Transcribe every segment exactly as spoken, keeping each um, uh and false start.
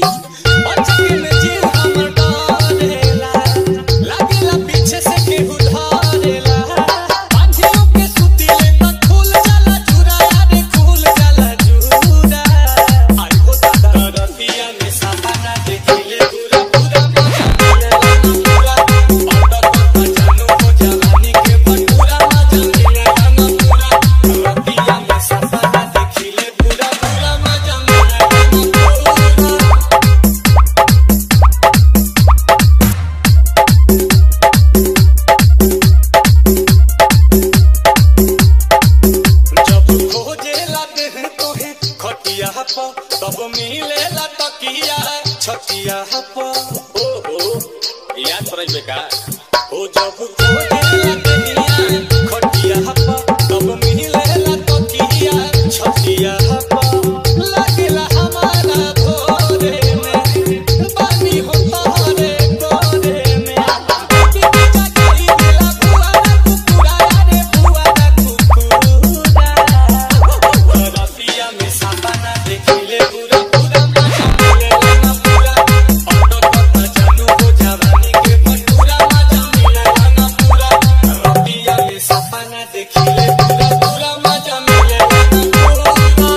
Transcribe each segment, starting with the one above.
तब मिलेला तकिया छतिया ओ हो याद पड़े बेका ओ जब खोजेला तकिया खटिया तब मिलेला तकिया छतिया लागेला हमारा भोरे में पानी हो तोरे गोरे में बिचा गई दिला बुआ कुकुरा रे बुआ कुकुरा रतिया में सापना देखिले पूरा पूरा मिलेला ना पूरा ऑटो कथा जानू हो जवानी के भटूरा मजा मिलेला ना पूरा रतिया में सापना देखिले पूरा पूरा मजा मिलेला ना पूरा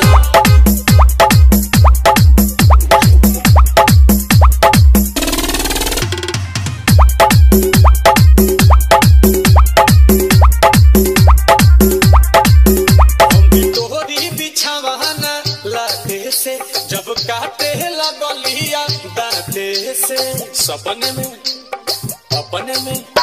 बिछावाना लाते से जब काटे लगलिया दाते से सपने में अपने में